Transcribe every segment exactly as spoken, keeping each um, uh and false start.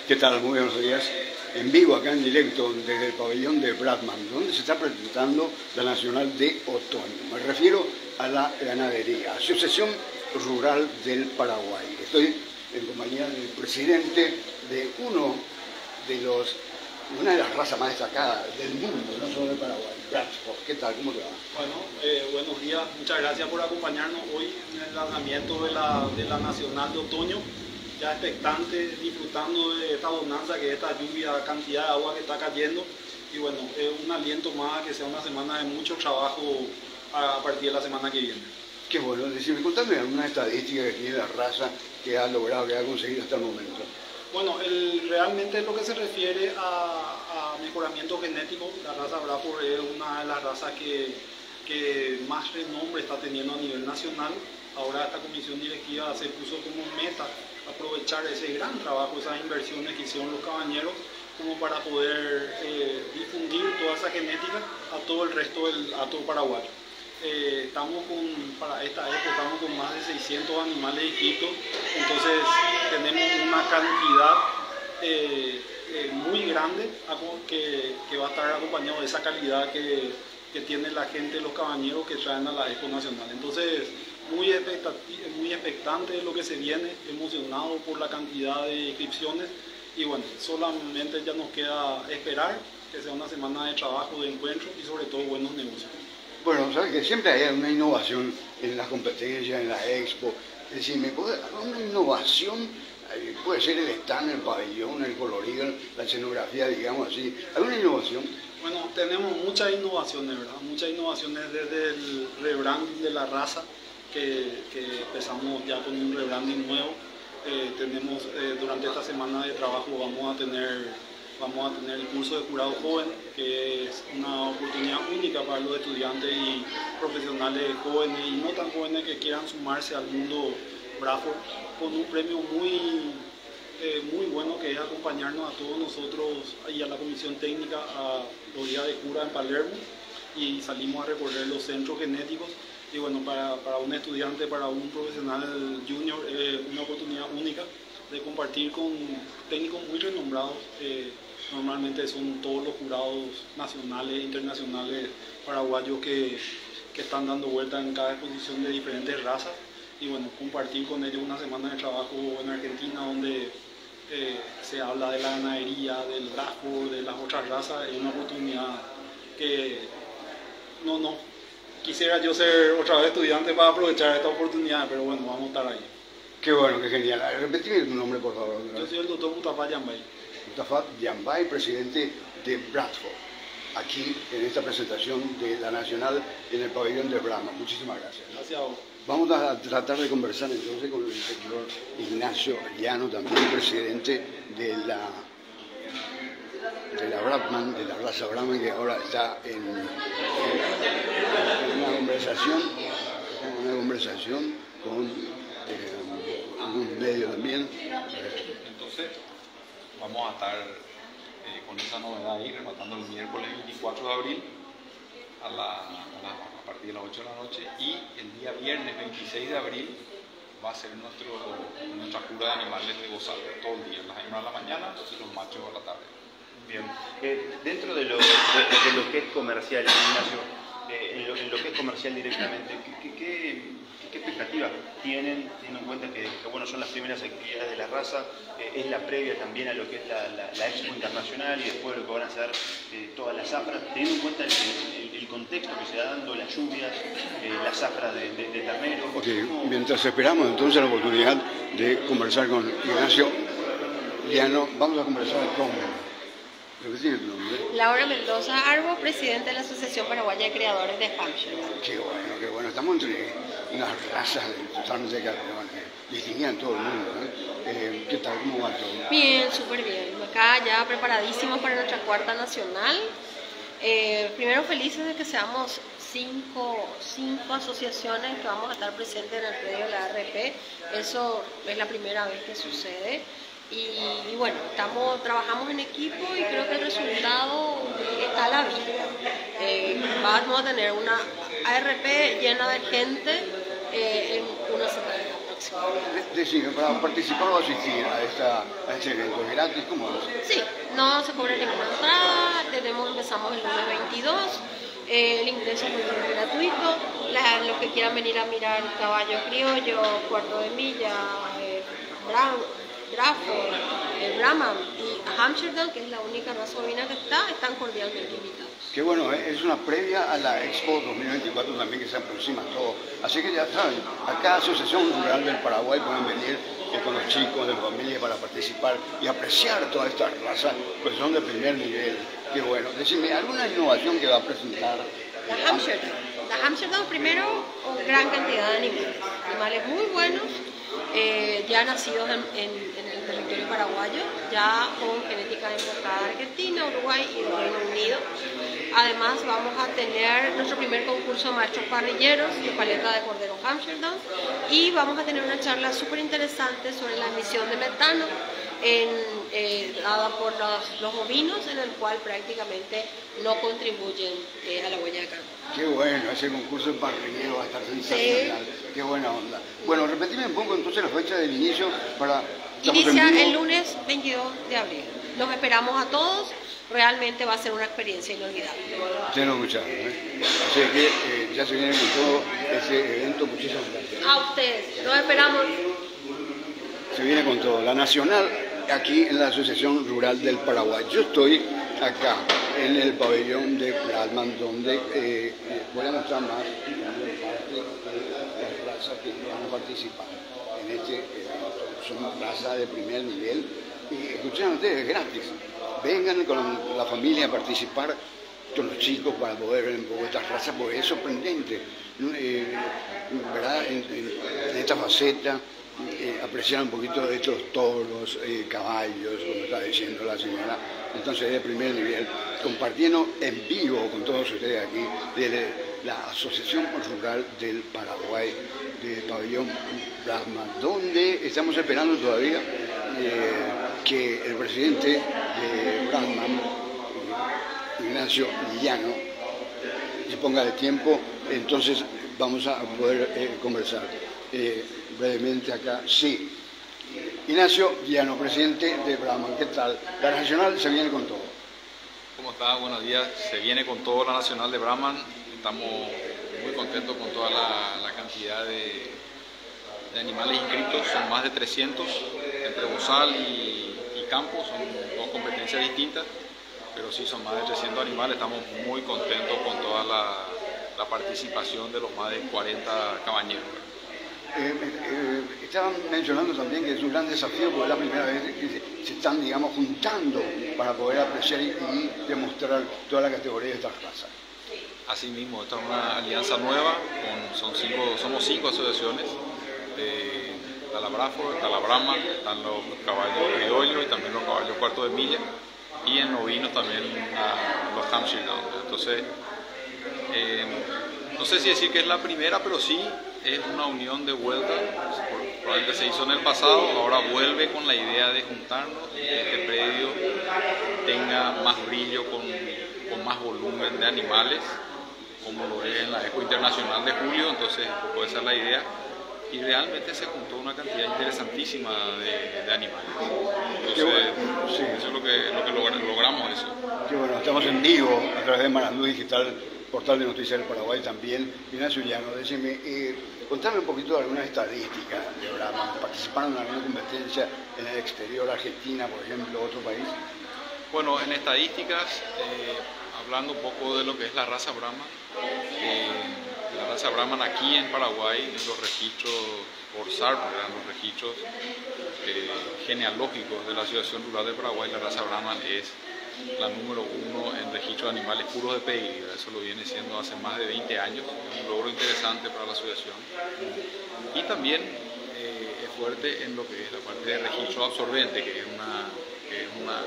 ¿Qué tal? Muy buenos días. En vivo, acá en directo, desde el pabellón de Bradman, donde se está presentando la Nacional de Otoño. Me refiero a la ganadería, Asociación Rural del Paraguay. Estoy en compañía del presidente de uno de los, una de las razas más destacadas del mundo, no solo del Paraguay, Bradford. ¿Qué tal? ¿Cómo te va? Bueno, eh, buenos días. Muchas gracias por acompañarnos hoy en el lanzamiento de la, de la Nacional de Otoño. Ya expectante, disfrutando de esta bonanza, que es esta lluvia, cantidad de agua que está cayendo. Y bueno, es un aliento más a que sea una semana de mucho trabajo a partir de la semana que viene. Qué bueno. Decime, contame alguna estadística que tiene la raza que ha logrado, que ha conseguido hasta el momento. Bueno, el, realmente lo que se refiere a, a mejoramiento genético, la raza Bradford es una de las razas que, que más renombre está teniendo a nivel nacional. Ahora esta comisión directiva se puso como meta aprovechar ese gran trabajo, esas inversiones que hicieron los cabañeros, como para poder eh, difundir toda esa genética a todo el resto del hato paraguayo. Eh, estamos con, para esta época estamos con más de seiscientos animales inscritos, entonces tenemos una cantidad eh, eh, muy grande que, que va a estar acompañado de esa calidad que, que tiene la gente, los cabañeros que traen a la Expo Nacional. Entonces, muy, muy expectante de lo que se viene, emocionado por la cantidad de inscripciones y bueno, solamente ya nos queda esperar que sea una semana de trabajo, de encuentro y sobre todo buenos negocios. Bueno, sabes que siempre hay una innovación en las competencias, en la expo. Es decir, ¿me puede dar una innovación? Puede ser el stand, el pabellón, el colorido, la escenografía, digamos así. ¿Alguna innovación? Bueno, tenemos muchas innovaciones, ¿verdad? Muchas innovaciones desde el rebranding de la raza, que, que empezamos ya con un rebranding nuevo. Eh, tenemos eh, durante esta semana de trabajo vamos a tener vamos a tener el curso de jurado joven, que es una oportunidad única para los estudiantes y profesionales jóvenes y no tan jóvenes que quieran sumarse al mundo Bradford, con un premio muy eh, muy bueno, que es acompañarnos a todos nosotros y a la comisión técnica a los días de cura en Palermo, y salimos a recorrer los centros genéticos. Y bueno, para, para un estudiante, para un profesional junior, es eh, una oportunidad única de compartir con técnicos muy renombrados. Eh, normalmente son todos los jurados nacionales e internacionales paraguayos que, que están dando vuelta en cada exposición de diferentes razas. Y bueno, compartir con ellos una semana de trabajo en Argentina, donde eh, se habla de la ganadería, del Bradford, de las otras razas, es una oportunidad que no, no. Quisiera yo ser otra vez estudiante para aprovechar esta oportunidad, pero bueno, vamos a estar ahí. Qué bueno, qué genial. Repetime tu nombre, por favor. Yo soy el doctor Mustafa Yambay. Mustafa Yambay, presidente de Bradford, aquí en esta presentación de la Nacional en el pabellón de Bradman. Muchísimas gracias. Gracias a vos. Vamos a tratar de conversar entonces con el señor Ignacio Llano, también presidente de la de la Bradman, de la raza Bradman, que ahora está en, en, en una conversación, en una conversación con eh, un medio también. Entonces, vamos a estar eh, con esa novedad ahí, rematando el miércoles veinticuatro de abril a, la, a, la, a partir de las ocho de la noche, y el día viernes veintiséis de abril va a ser nuestro, nuestra cura de animales de bozal todo el día, las hembras a la mañana y los machos a la tarde. Bien, eh, dentro de lo, de, de lo que es comercial, Ignacio, eh, en, lo, en lo que es comercial directamente, ¿qué, qué, qué expectativas tienen, teniendo en cuenta que, que bueno, son las primeras actividades de la raza, eh, es la previa también a lo que es la, la, la Expo Internacional y después lo que van a hacer eh, todas las zafras, teniendo en cuenta el, el, el contexto que se está dando, las lluvias, eh, las zafras de, de, de ternero? Okay. Mientras esperamos entonces la oportunidad de conversar con Ignacio Llano, vamos a conversar con... Laura Mendoza Arbo, presidente de la Asociación Paraguaya de Criadores de Hampshire. Qué bueno, qué bueno. Estamos entre unas razas totalmente distinguidas en todo el mundo, ¿eh? Eh, ¿Qué tal? ¿Cómo va todo? Bien, súper bien. Acá ya preparadísimos para nuestra cuarta nacional. Eh, primero felices de que seamos cinco, cinco asociaciones que vamos a estar presentes en el predio de la A R P. Eso es la primera vez que sucede. Y, y bueno, estamos, trabajamos en equipo y creo que el resultado está a la vista. Eh, vamos a tener una A R P llena de gente eh, en una semana. eso. De- Decime, para participar o asistir a, esta, a este evento, ¿es gratis? ¿Cómo es? Sí, no se cobra ninguna entrada, tenemos, empezamos el lunes veintidós, eh, el ingreso es muy gratuito, la, los que quieran venir a mirar caballo criollo, cuarto de milla, eh, Brown, Trafford, eh, Brahman y Hampshire Down, que es la única raza bovina que está, están cordialmente invitados. Que bueno, eh, es una previa a la Expo dos mil veinticuatro también que se aproxima todo. Así que ya saben, acá Asociación Rural del Paraguay pueden venir eh, con los chicos de la familia para participar y apreciar todas estas razas, pues son de primer nivel. Qué bueno. Decime, ¿alguna innovación que va a presentar? La Hampshire Down. La Hampshire Down, primero, con gran cantidad de animales. Animales muy buenos, eh, ya nacidos en, en, en el territorio paraguayo, ya con genética importada de Argentina, Uruguay y del Reino Unido. Además, vamos a tener nuestro primer concurso de maestros parrilleros de paleta de cordero Hampshire Down y vamos a tener una charla súper interesante sobre la emisión de metano en, eh, dada por los, los bovinos, en el cual prácticamente no contribuyen eh, a la huella de carbono. Qué bueno, ese concurso de parrillero va a estar sensacional. Sí. Qué buena onda. Bueno, repetime un poco entonces la fecha del inicio para... Inicia el lunes veintidós de abril. Los esperamos a todos. Realmente va a ser una experiencia inolvidable. Ustedes lo escucharon, ¿eh? Así que eh, ya se viene con todo ese evento. Muchísimas gracias. A ustedes. Los esperamos. Se viene con todo. La Nacional, aquí en la Asociación Rural del Paraguay. Yo estoy acá, en el pabellón de Plasman, donde eh, voy a mostrar más las razas que van a participar en este evento. Son razas de primer nivel. Y escuchen ustedes, es gratis. Vengan con la familia a participar con los chicos para poder ver un poco estas razas, porque es sorprendente, eh, ¿verdad? En, en, en esta faceta, eh, apreciar un poquito de estos toros, eh, caballos, como está diciendo la señora, entonces de primer nivel, compartiendo en vivo con todos ustedes aquí, de la Asociación Rural del Paraguay, de Pabellón Plasma, donde estamos esperando todavía eh, que el presidente de Brahman, Ignacio Llano, disponga de tiempo, entonces vamos a poder eh, conversar eh, brevemente acá. Sí, Ignacio Llano, presidente de Brahman, ¿qué tal? La Nacional se viene con todo. ¿Cómo está? Buenos días. Se viene con todo la Nacional de Brahman. Estamos muy contentos con toda la, la cantidad de, de animales inscritos. Son más de trescientos entre bozal y, y campo. Son dos competencias distintas, pero sí son más de trescientos animales. Estamos muy contentos con toda la, la participación de los más de cuarenta cabañeros. Eh, eh, estaban mencionando también que es un gran desafío porque es la primera vez que se, se están, digamos, juntando para poder apreciar y, y demostrar toda la categoría de estas razas. Asimismo, esta es una alianza nueva, con, son cinco, somos cinco asociaciones, de, está la Braford, está la Brahman, están los caballos criollos y también los caballos cuarto de milla, y en novinos también uh, los Hampshire Down. Entonces, eh, no sé si decir que es la primera, pero sí es una unión de vuelta, probablemente se hizo en el pasado, ahora vuelve con la idea de juntarnos y que este predio tenga más brillo, con, con más volumen de animales, como lo es en la Expo Internacional de julio. Entonces puede ser la idea, y realmente se juntó una cantidad interesantísima de, de animales. Entonces, bueno, sí, eso es lo que, lo que logr logramos eso. Sí, bueno, estamos en vivo a través de Marandú Digital, portal de noticias del Paraguay también. Ignacio Llano, decime, eh, contame un poquito de algunas estadísticas de Brahman. ¿Participaron en alguna competencia en el exterior, Argentina, por ejemplo, otro país? Bueno, en estadísticas, eh, hablando un poco de lo que es la raza Brahman, eh, la raza Brahman aquí en Paraguay, en los registros por S A R P, en los registros eh, genealógicos de la Asociación Rural de Paraguay, la raza Brahman es la número uno en registro de animales puros de pedigrí. Eso lo viene siendo hace más de veinte años, es un logro interesante para la asociación. Y también eh, es fuerte en lo que es la parte de registro absorbente, que es una, que es una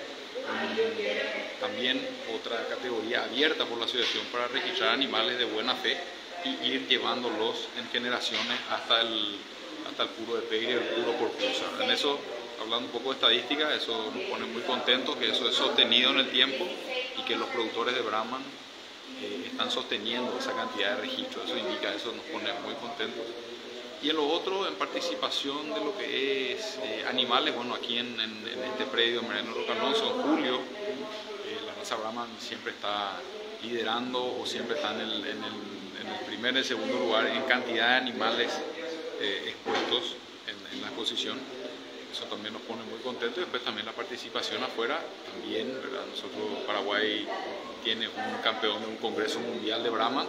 también otra categoría abierta por la asociación para registrar animales de buena fe y ir llevándolos en generaciones hasta el, hasta el puro de pedigrí y el puro por cruza. En eso, hablando un poco de estadística, eso nos pone muy contentos, que eso es sostenido en el tiempo y que los productores de Brahman eh, están sosteniendo esa cantidad de registros. Eso indica, eso nos pone muy contentos. Y en lo otro, en participación de lo que es eh, animales, bueno, aquí en, en, en este predio, en Mariano Rocanoso, en julio, eh, la raza Brahman siempre está liderando o siempre está en el, en el, en el primer y el segundo lugar en cantidad de animales eh, expuestos en, en la exposición. Eso también nos pone muy contentos. Y después también la participación afuera, también, ¿verdad? Nosotros, Paraguay tiene un campeón de un congreso mundial de Brahman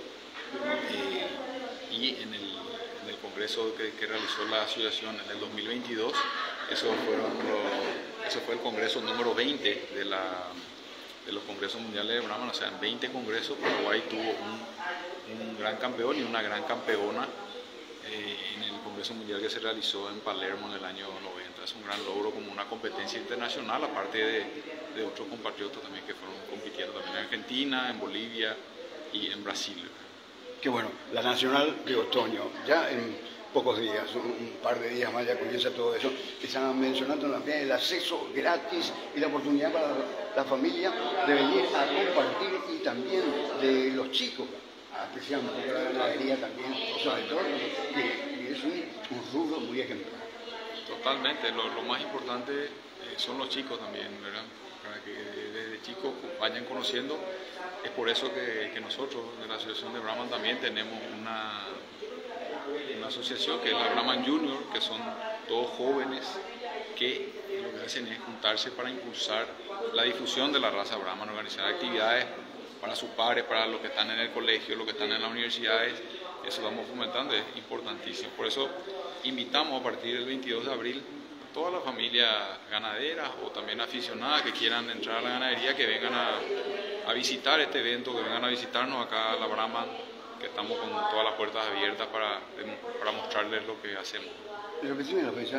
eh, y en el, en el congreso que, que realizó la asociación en el dos mil veintidós, eso, fueron los, eso fue el congreso número veinte de, la, de los congresos mundiales de Brahman. O sea, en veinte congresos Paraguay tuvo un, un gran campeón y una gran campeona eh, en el congreso mundial que se realizó en Palermo en el año noventa. Es un gran logro como una competencia internacional, aparte de, de otros compatriotas también que fueron compitiendo también en Argentina, en Bolivia y en Brasil. Qué bueno, la Nacional de Otoño, ya en pocos días, un, un par de días más ya comienza todo eso. Estaban mencionando también el acceso gratis y la oportunidad para la familia de venir a compartir y también de los chicos, apreciando la ganadería también, sobre todo, que es un, un rubro muy ejemplar. Totalmente, lo, lo más importante eh, son los chicos también, ¿verdad? Para que desde chicos vayan conociendo. Es por eso que, que nosotros en la Asociación de Brahman también tenemos una, una asociación que es la Brahman Junior, que son todos jóvenes que lo que hacen es juntarse para impulsar la difusión de la raza Brahman, organizar actividades para sus padres, para los que están en el colegio, los que están en las universidades. Eso estamos fomentando, es importantísimo. Por eso invitamos a partir del veintidós de abril a todas las familias ganaderas o también aficionadas que quieran entrar a la ganadería, que vengan a, a visitar este evento, que vengan a visitarnos acá a la Brahman, que estamos con todas las puertas abiertas para, para mostrarles lo que hacemos. ¿Pero qué tiene la fecha?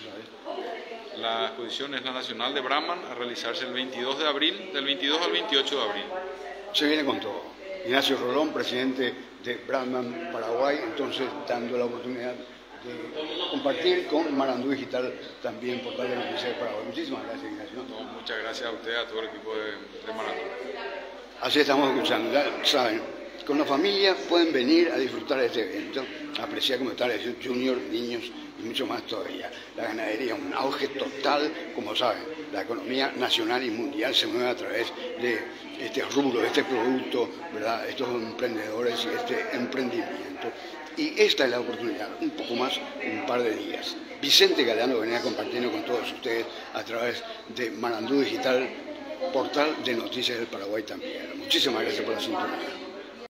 La exposición es la Nacional de Brahman, a realizarse el veintidós de abril, del veintidós al veintiocho de abril. Se viene con todo. Ignacio Rolón, presidente de Brahman Paraguay, entonces dando la oportunidad de compartir con Marandú Digital también portal de noticias de Paraguay. Muchísimas gracias, Ignacio. No, muchas gracias a usted, a todo el equipo de, de Marandú. Así estamos escuchando, ya saben, con la familia pueden venir a disfrutar de este evento, apreciar como está la junior, niños y mucho más todavía. La ganadería, un auge total, como saben, la economía nacional y mundial se mueve a través de este rubro, de este producto, ¿verdad? Estos emprendedores y este emprendimiento. Y esta es la oportunidad, un poco más, un par de días. Vicente Galeano venía compartiendo con todos ustedes a través de Marandú Digital, portal de noticias del Paraguay también. Muchísimas gracias por la sintonía.